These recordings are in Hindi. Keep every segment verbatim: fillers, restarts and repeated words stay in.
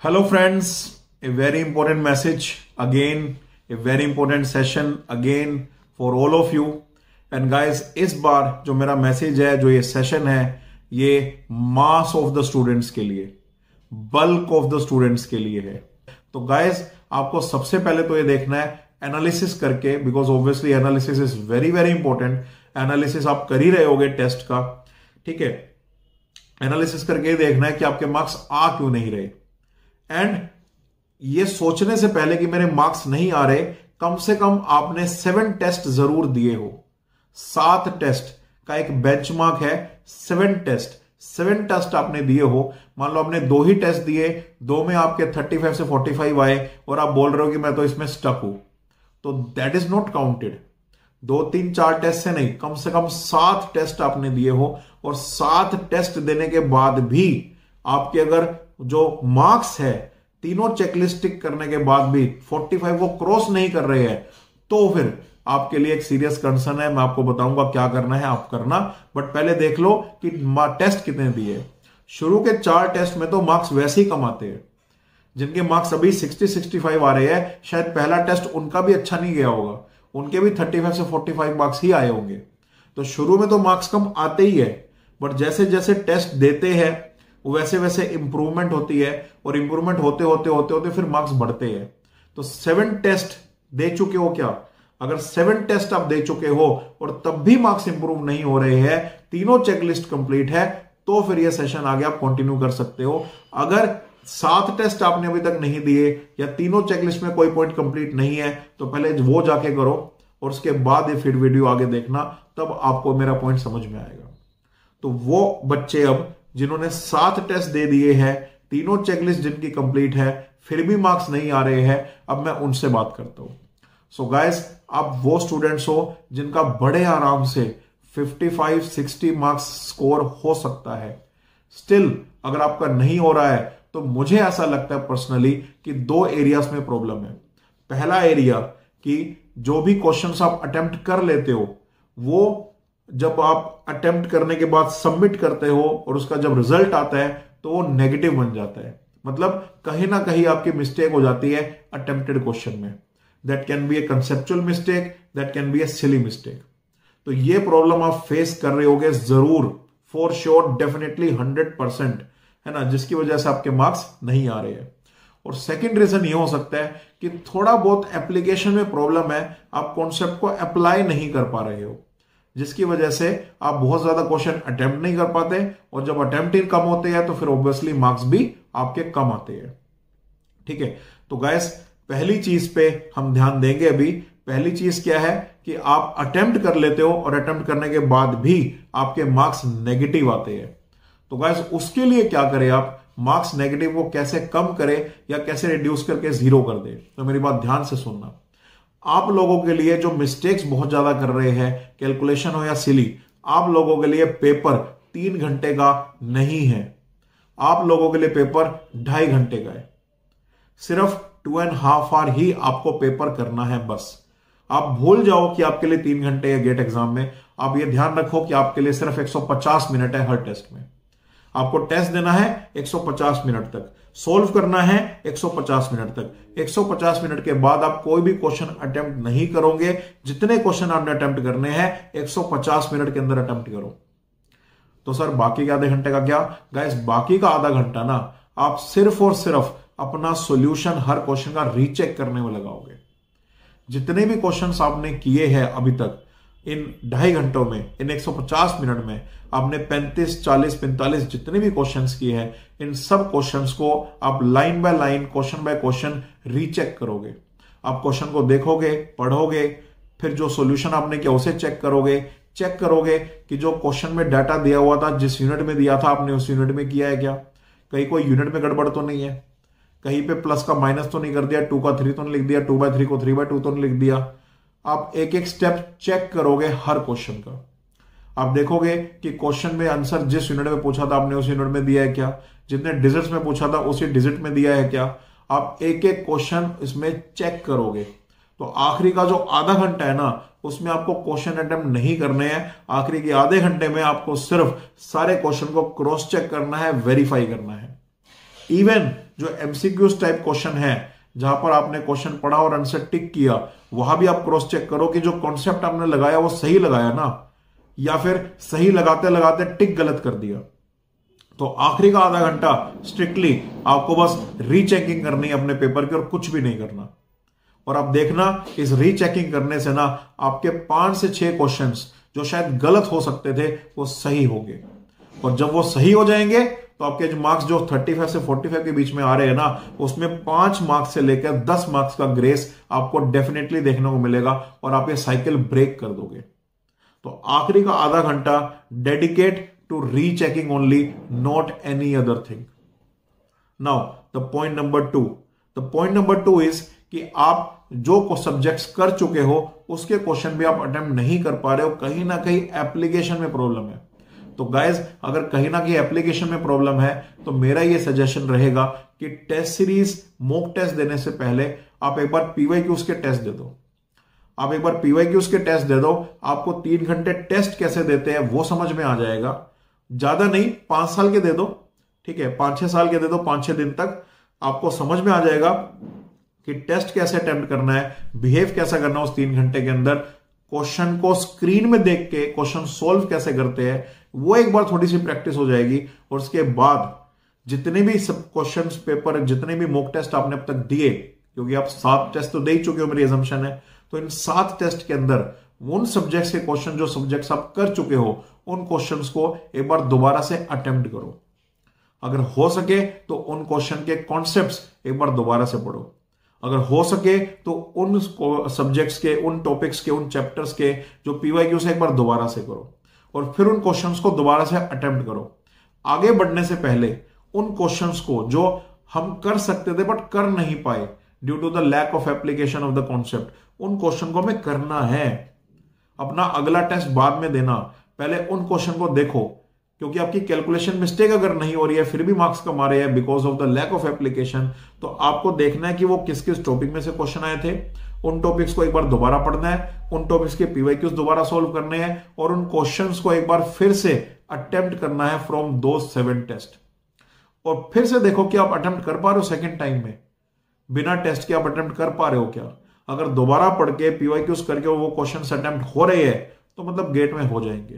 Hello friends, a very important message again, a very important session again for all of you. And guys, इस बार जो मेरा मैसेज है, जो ये सेशन है, ये मास ऑफ द स्टूडेंट्स के लिए, बल्क ऑफ द स्टूडेंट्स के लिए है। तो गाइस, आपको सबसे पहले तो ये देखना है एनालिसिस करके, because obviously analysis is very very important. Analysis आप कर ही रहे होगे टेस्ट का, ठीक है। एनालिसिस करके ये देखना है कि आपके मार्क्स आ क्यों नहीं रहे। एंड ये सोचने से पहले कि मेरे मार्क्स नहीं आ रहे, कम से कम आपने सेवन टेस्ट जरूर दिए हो। सात टेस्ट का एक बेंचमार्क है, सेवन टेस्ट सेवन टेस्ट आपने दिए हो। मान लो आपने दो ही टेस्ट दिए, दो में आपके पैंतीस से पैंतालीस आए और आप बोल रहे हो कि मैं तो इसमें स्टक हूं, तो दैट इज नॉट काउंटेड। दो तीन चार टेस्ट से नहीं, कम से कम सात टेस्ट आपने दिए हो। और सात टेस्ट देने के बाद भी आपके अगर जो मार्क्स है, तीनों चेकलिस्ट टिक करने के बाद भी पैंतालीस को क्रॉस नहीं कर रहे हैं, तो फिर आपके लिए एक सीरियस कंसर्न है। मैं आपको बताऊंगा क्या करना है, आप करना। बट पहले देख लो कि टेस्ट कितने दिए। शुरू के चार टेस्ट में तो मार्क्स वैसे ही कम आते हैं। जिनके मार्क्स अभी साठ पैंसठ आ रहे हैं, शायद पहला टेस्ट उनका भी अच्छा नहीं गया होगा, उनके भी पैंतीस से पैंतालीस मार्क्स ही आए होंगे। तो शुरू में तो मार्क्स कम आते ही है, बट जैसे जैसे टेस्ट देते हैं वैसे वैसे इंप्रूवमेंट होती है, और इंप्रूवमेंट होते होते होते होते फिर मार्क्स बढ़ते हैं। तो सेवन टेस्ट दे चुके हो क्या? अगर सेवन टेस्ट आप दे चुके हो और तब भी मार्क्स इंप्रूव नहीं हो रहे हैं, तीनों चेकलिस्ट कंप्लीट है, तो फिर ये सेशन आगे आप कंटिन्यू कर सकते हो। अगर सात टेस्ट आपने अभी तक नहीं दिए या तीनों चेकलिस्ट में कोई पॉइंट कंप्लीट नहीं है, तो पहले वो जाके करो और उसके बाद ये फिर वीडियो आगे देखना, तब आपको मेरा पॉइंट समझ में आएगा। तो वो बच्चे अब जिन्होंने सात टेस्ट दे दिए हैं, तीनों चेकलिस्ट जिनकी कंप्लीट है, फिर भी मार्क्स नहीं आ रहे हैं, अब मैं उनसे बात करता हूं। सो गाइस, आप वो स्टूडेंट्स हो जिनका बड़े आराम से पचपन साठ मार्क्स स्कोर हो सकता है। स्टिल अगर आपका नहीं हो रहा है, तो मुझे ऐसा लगता है पर्सनली कि दो एरियाज में प्रॉब्लम है। पहला एरिया कि जो भी क्वेश्चंस आप अटेम्प्ट कर लेते हो, वो जब आप अटेम्प्ट करने के बाद सबमिट करते हो और उसका जब रिजल्ट आता है तो वो नेगेटिव बन जाता है। मतलब कहीं ना कहीं आपकी मिस्टेक हो जाती है अटेम्प्टेड क्वेश्चन में। That can be a conceptual mistake, that can be a silly mistake. तो ये प्रॉब्लम आप फेस कर रहे होगे जरूर, for sure, definitely hundred percent, है ना, जिसकी वजह से आपके मार्क्स नहीं आ रहे हैं। और सेकेंड रीजन ये हो सकता है कि थोड़ा बहुत एप्लीकेशन में प्रॉब्लम है, आप कॉन्सेप्ट को अप्लाई नहीं कर पा रहे हो, जिसकी वजह से आप बहुत ज्यादा क्वेश्चन अटेम्प्ट नहीं कर पाते, और जब अटेम्प्ट ही कम होते हैं तो फिर ऑब्वियसली मार्क्स भी आपके कम आते हैं। ठीक है, तो गाइस, पहली चीज पे हम ध्यान देंगे अभी। पहली चीज क्या है कि आप अटेम्प्ट कर लेते हो और अटेम्प्ट करने के बाद भी आपके मार्क्स नेगेटिव आते हैं। तो गाइस, उसके लिए क्या करें आप? मार्क्स नेगेटिव को कैसे कम करें या कैसे रिड्यूस करके जीरो कर दे? तो मेरी बात ध्यान से सुनना। आप लोगों के लिए जो मिस्टेक्स बहुत ज्यादा कर रहे हैं, कैलकुलेशन हो या सिली, आप लोगों के लिए पेपर तीन घंटे का नहीं है। आप लोगों के लिए पेपर ढाई घंटे का है। सिर्फ टू एंड हाफ आवर ही आपको पेपर करना है बस। आप भूल जाओ कि आपके लिए तीन घंटे है गेट एग्जाम में। आप ये ध्यान रखो कि आपके लिए सिर्फ एक सौ पचास मिनट है हर टेस्ट में। आपको टेस्ट देना है एक सौ पचास मिनट तक, सोल्व करना है एक सौ पचास मिनट तक। एक सौ पचास मिनट के बाद आप कोई भी क्वेश्चन अटेम्प्ट नहीं करोगे। जितने क्वेश्चन आपने अटेम्प्ट करने हैं एक सौ पचास मिनट के अंदर अटेम्प्ट करो। तो सर बाकी के आधे घंटे का क्या? गाइस, बाकी का आधा घंटा ना आप सिर्फ और सिर्फ अपना सॉल्यूशन हर क्वेश्चन का रीचेक करने में लगाओगे। जितने भी क्वेश्चंस आपने किए हैं अभी तक इन ढाई घंटों में, इन एक सौ पचास मिनट में, आपने पैंतीस, चालीस, पैंतालीस जितने भी क्वेश्चंस किए हैं, इन सब क्वेश्चंस को आप line by line, question by question recheck करोगे। आप क्वेश्चन को देखोगे, पढ़ोगे, फिर जो सॉल्यूशन आपने किया उसे चेक करोगे। चेक करोगे कि जो क्वेश्चन में डाटा दिया हुआ था, जिस यूनिट में दिया था, आपने उस यूनिट में किया है क्या? कहीं कोई यूनिट में गड़बड़ तो नहीं है? कहीं पे प्लस का माइनस तो नहीं कर दिया? टू का थ्री तो नहीं लिख दिया? टू बाय थ्री को थ्री बाय टू तो नहीं लिख दिया? आप एक एक स्टेप चेक करोगे हर क्वेश्चन का। आप देखोगे कि क्वेश्चन में आंसर जिस यूनिट में पूछा था आपने उस यूनिट में दिया है क्या? जितने डिजिट्स में पूछा था उसी डिजिट में दिया है क्या? आप एक एक क्वेश्चन इसमें चेक करोगे। तो आखिरी का जो आधा घंटा है ना, उसमें आपको क्वेश्चन अटेम्प्ट नहीं करने हैं। आखिरी के आधे घंटे में आपको सिर्फ सारे क्वेश्चन को क्रॉस चेक करना है, वेरीफाई करना है। इवन जो एमसीक्यूज टाइप क्वेश्चन है जहां पर आपने क्वेश्चन पढ़ा और आंसर टिक किया, वहां भी आप क्रॉस चेक करो कि जो कॉन्सेप्ट आपने लगाया वो सही लगाया ना, या फिर सही लगाते लगाते टिक गलत कर दिया। तो आखिरी का आधा घंटा स्ट्रिक्टली आपको बस रीचेकिंग करनी है अपने पेपर की और कुछ भी नहीं करना। और आप देखना इस रीचेकिंग करने से ना आपके पांच से छह क्वेश्चंस जो शायद गलत हो सकते थे वो सही होंगे। और जब वो सही हो जाएंगे तो आपके जो मार्क्स जो पैंतीस से पैंतालीस के बीच में आ रहे हैं ना, उसमें पांच मार्क्स से लेकर दस मार्क्स का ग्रेस आपको डेफिनेटली देखने को मिलेगा और आप ये साइकिल ब्रेक कर दोगे। तो आखिरी का आधा घंटा dedicate to rechecking only, not any other thing. Now the point number two the point number two is कि आप जो सब्जेक्ट्स कर चुके हो उसके क्वेश्चन भी आप अटेम्प्ट नहीं कर पा रहे हो, कहीं ना कहीं एप्लीकेशन में प्रॉब्लम है। तो गाइज अगर कहीं ना कहीं एप्लीकेशन में प्रॉब्लम है तो मेरा ये सजेशन रहेगा कि टेस्ट सीरीज मॉक टेस्ट देने से पहले आप एक बार पीवाईक्यूज के टेस्ट दे दो। आप एक बार पीवाईक्यूज के टेस्ट दे दो, आपको तीन घंटे टेस्ट कैसे देते हैं वो समझ में आ जाएगा। ज्यादा नहीं, पांच साल के दे दो, ठीक है, पांच छह साल के दे दो, पांच छह दिन तक आपको समझ में आ जाएगा कि टेस्ट कैसे अटेम्प्ट करना है, बिहेव कैसा करना है उस तीन घंटे के अंदर, क्वेश्चन को स्क्रीन में देख के क्वेश्चन सोल्व कैसे करते हैं, वो एक बार थोड़ी सी प्रैक्टिस हो जाएगी। और उसके बाद जितने भी सब क्वेश्चन पेपर, जितने भी मॉक टेस्ट आपने अब तक दिए, क्योंकि आप सात टेस्ट तो दे ही चुके हो मेरी असम्पशन है, तो इन सात टेस्ट के अंदर उन सब्जेक्ट्स के क्वेश्चन जो सब्जेक्ट्स आप कर चुके हो उन क्वेश्चंस को एक बार दोबारा से अटेम्प्ट करो। अगर हो सके तो उन क्वेश्चन के कॉन्सेप्ट्स एक बार दोबारा से पढ़ो। अगर हो सके तो उन सब्जेक्ट्स के, उन टॉपिक्स के, उन चैप्टर्स के जो पीवाईक्यू से एक बार दोबारा से करो और फिर उन क्वेश्चंस को दोबारा से अटेम्प्ट करो। आगे बढ़ने से पहले उन क्वेश्चंस को जो हम कर सकते थे बट कर नहीं पाए due to the lack of application of the concept, उन क्वेश्चन को हमें करना है। अपना अगला टेस्ट बाद में देना, पहले उन क्वेश्चन को देखो, क्योंकि आपकी कैलकुलेशन मिस्टेक अगर नहीं हो रही है फिर भी मार्क्स कम आ रहे हैं because of the lack of application, तो आपको देखना है कि वो किस किस टॉपिक में से क्वेश्चन आए थे। उन टॉपिक्स को एक बार दोबारा पढ़ना है, उन टॉपिक्स के पीवाईक्यूज दोबारा सॉल्व करने हैं और उन क्वेश्चंस को एक बार फिर से अटेम्प्ट करना है फ्रॉम दो सेवन टेस्ट। और फिर से देखो कि आप अटेम्प्ट कर पा रहे हो सेकेंड टाइम में, बिना टेस्ट के आप अटेम्प्ट कर पा रहे हो क्या। अगर दोबारा पढ़ के पीवाईक्यूज करके वो क्वेश्चन अटेम्प्ट हो रहे हैं तो मतलब गेट में हो जाएंगे।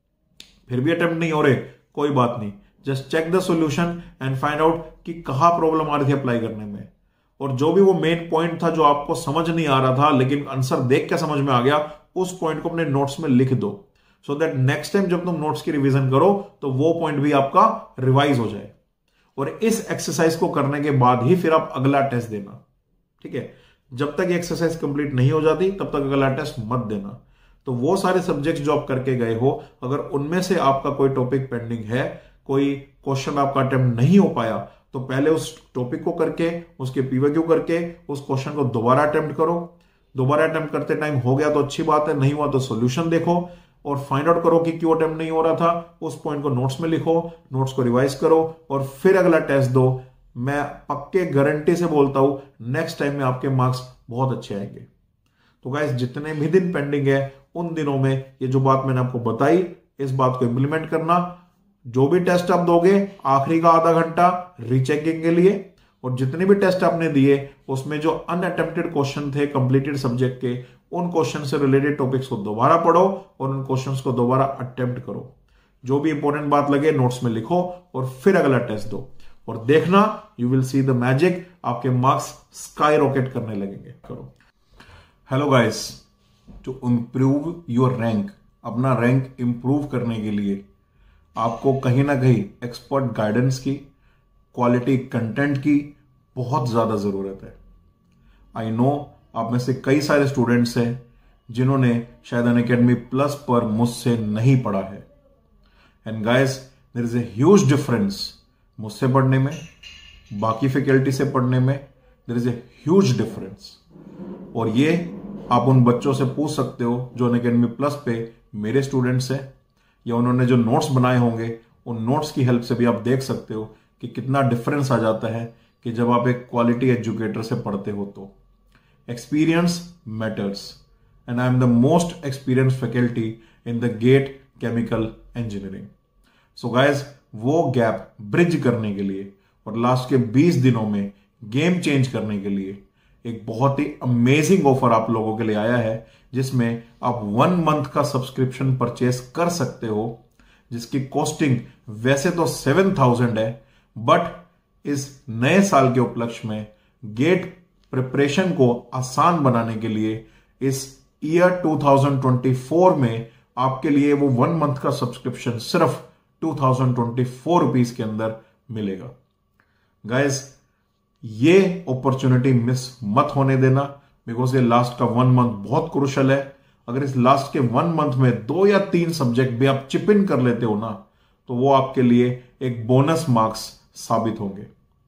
फिर भी अटेम्प्ट नहीं हो रहे, कोई बात नहीं, just check the solution and find out कि कहां प्रॉब्लम आ रही थी अप्लाई करने में। और जो भी वो मेन पॉइंट था जो आपको समझ नहीं आ रहा था लेकिन आंसर देख के समझ में आ गया, उस पॉइंट को अपने नोट्स में लिख दो, सो दैट नेक्स्ट टाइम जब तुम नोट्स की रिवीजन करो तो वो पॉइंट भी आपका रिवाइज हो जाए। और इस एक्सरसाइज को करने के बाद ही फिर आप अगला टेस्ट देना, ठीक है। जब तक एक्सरसाइज कंप्लीट नहीं हो जाती तब तक अगला टेस्ट मत देना। तो वो सारे सब्जेक्ट्स जो आप करके गए हो, अगर उनमें से आपका कोई टॉपिक पेंडिंग है, कोई क्वेश्चन आपका अटेम्प्ट नहीं हो पाया, तो पहले उस टॉपिक को करके, उसके पीवाईक्यू करके उस क्वेश्चन को दोबारा अटेम्प्ट करो। दोबारा अटेम्प्ट करते टाइम हो गया तो अच्छी बात है, नहीं हुआ तो सॉल्यूशन देखो और फाइंड आउट करो कि क्यों अटेम्प्ट नहीं हो रहा था। उस पॉइंट को नोट्स में लिखो, नोट्स को रिवाइज करो और फिर अगला टेस्ट दो। मैं पक्के गारंटी से बोलता हूं नेक्स्ट टाइम में आपके मार्क्स बहुत अच्छे आएंगे। तो गाइस जितने भी दिन पेंडिंग है उन दिनों में ये जो बात मैंने आपको बताई, इस बात को इंप्लीमेंट करना। जो भी टेस्ट आप दोगे आखिरी का आधा घंटा रीचेकिंग के लिए, और जितने भी टेस्ट आपने दिए उसमें जो अनअटेम्प्टेड क्वेश्चन थे कंप्लीटेड सब्जेक्ट के, उन क्वेश्चन से रिलेटेड टॉपिक्स को दोबारा पढ़ो और उन क्वेश्चंस को दोबारा अटेम्प्ट करो। जो भी इंपॉर्टेंट बात लगे नोट्स में लिखो और फिर अगला टेस्ट दो और देखना you will see the magic, आपके मार्क्स स्काई रॉकेट करने लगेंगे। करो। Hello guys, to improve your rank, अपना रैंक इंप्रूव करने के लिए आपको कहीं ना कहीं एक्सपर्ट गाइडेंस की, क्वालिटी कंटेंट की बहुत ज्यादा जरूरत है। आई नो आप में से कई सारे स्टूडेंट्स हैं जिन्होंने शायद अनअकैडमी प्लस पर मुझसे नहीं पढ़ा है। And guys there is a huge difference मुझसे पढ़ने में, बाकी फैकल्टी से पढ़ने में, there is a huge difference. और ये आप उन बच्चों से पूछ सकते हो जो अनअकैडमी प्लस पे मेरे स्टूडेंट्स हैं, या उन्होंने जो नोट्स बनाए होंगे उन नोट्स की हेल्प से भी आप देख सकते हो कि कितना डिफरेंस आ जाता है कि जब आप एक क्वालिटी एजुकेटर से पढ़ते हो। तो experience matters and I am the most experience faculty in the GATE chemical engineering. So guys वो गैप ब्रिज करने के लिए और और लास्ट के बीस दिनों में गेम चेंज करने के लिए एक बहुत ही अमेजिंग ऑफर आप लोगों के लिए आया है, जिसमें आप वन मंथ का सब्सक्रिप्शन परचेस कर सकते हो, जिसकी कॉस्टिंग वैसे तो सेवन थाउजेंड है, बट इस नए साल के उपलक्ष्य में गेट प्रिपरेशन को आसान बनाने के लिए इस year two thousand twenty four में आपके लिए वो वन मंथ का सब्सक्रिप्शन सिर्फ two thousand twenty four rupees के अंदर मिलेगा। गाइस, ये अपॉर्चुनिटी मिस मत होने देना, बिकॉज ये लास्ट का वन मंथ बहुत क्रूशल है। अगर इस लास्ट के वन मंथ में दो या तीन सब्जेक्ट भी आप चिप इन कर लेते हो ना, तो वो आपके लिए एक बोनस मार्क्स साबित होंगे।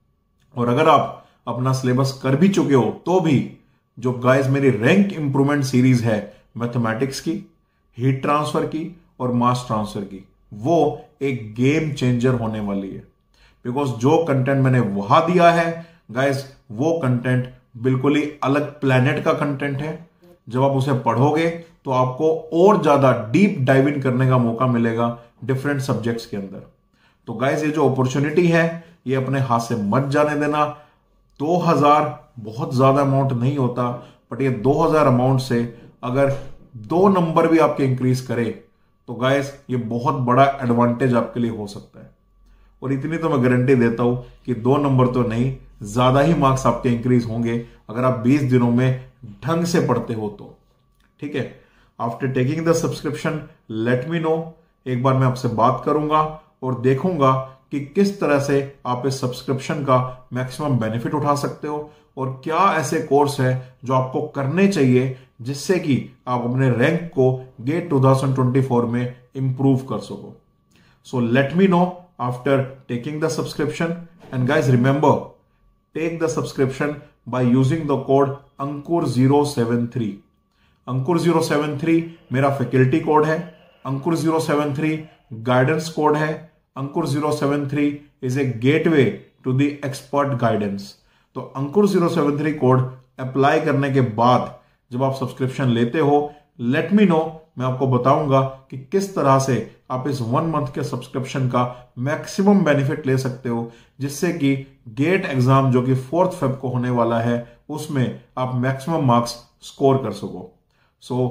और अगर आप अपना सिलेबस कर भी चुके हो तो भी जो गाइस मेरी रैंक इंप्रूवमेंट सीरीज है मैथमेटिक्स की, हीट ट्रांसफर की और मास ट्रांसफर की, वो एक गेम चेंजर होने वाली है। बिकॉज जो कंटेंट मैंने वहां दिया है गाइस, वो कंटेंट बिल्कुल ही अलग प्लेनेट का कंटेंट है। जब आप उसे पढ़ोगे तो आपको और ज्यादा डीप डाइव इन करने का मौका मिलेगा डिफरेंट सब्जेक्ट्स के अंदर। तो गाइस, ये जो अपॉर्चुनिटी है ये अपने हाथ से मत जाने देना। दो हजार बहुत ज्यादा अमाउंट नहीं होता, बट ये दो हजार अमाउंट से अगर दो नंबर भी आपके इंक्रीज करे तो गाइस ये बहुत बड़ा एडवांटेज आपके लिए हो सकता है। और इतनी तो मैं गारंटी देता हूं कि दो नंबर तो नहीं, ज्यादा ही मार्क्स आपके इंक्रीज होंगे अगर आप बीस दिनों में ढंग से पढ़ते हो तो। ठीक है, after taking the subscription let me know. एक बार मैं आपसे बात करूंगा और देखूंगा कि किस तरह से आप इस सब्सक्रिप्शन का मैक्सिमम बेनिफिट उठा सकते हो और क्या ऐसे कोर्स है जो आपको करने चाहिए जिससे कि आप अपने रैंक को GATE two thousand twenty four में इंप्रूव कर सको। So let me know after taking the subscription. And guys remember, take the subscription by using the code Ankur zero seven three. Ankur zero seven three मेरा फैकल्टी कोड है, Ankur zero seven three guidance code है, Ankur zero seven three is a gateway to the expert guidance. तो Ankur zero seven three code apply करने के बाद जब आप सब्सक्रिप्शन लेते हो, लेट मी नो, मैं आपको बताऊंगा कि किस तरह से आप इस वन मंथ के सब्सक्रिप्शन का मैक्सिमम बेनिफिट ले सकते हो, जिससे कि गेट एग्जाम जो कि फोर्थ फेब को होने वाला है उसमें आप मैक्सिमम मार्क्स स्कोर कर सको। So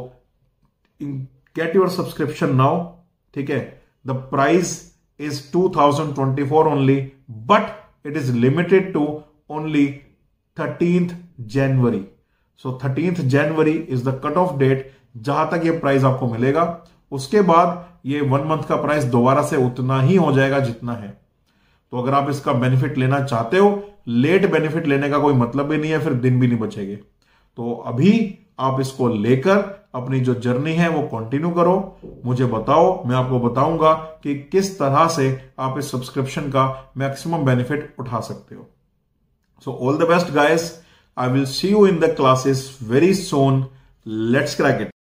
get your subscription now. ठीक है, the price is two thousand twenty four only, but it is limited to only thirteenth January. So thirteenth January is the cut off date जहां तक ये प्राइस आपको मिलेगा। उसके बाद ये वन मंथ का प्राइस दोबारा से उतना ही हो जाएगा जितना है। तो अगर आप इसका बेनिफिट लेना चाहते हो, लेट बेनिफिट लेने का कोई मतलब ही नहीं है, फिर दिन भी नहीं बचेंगे। तो अभी आप इसको लेकर अपनी जो जर्नी है वो कंटिन्यू करो, मुझे बताओ, मैं आपको बताऊंगा कि किस तरह से आप इस सब्सक्रिप्शन का मैक्सिमम बेनिफिट उठा सकते हो। So all the best guys, I will see you in the classes very soon. Let's crack it.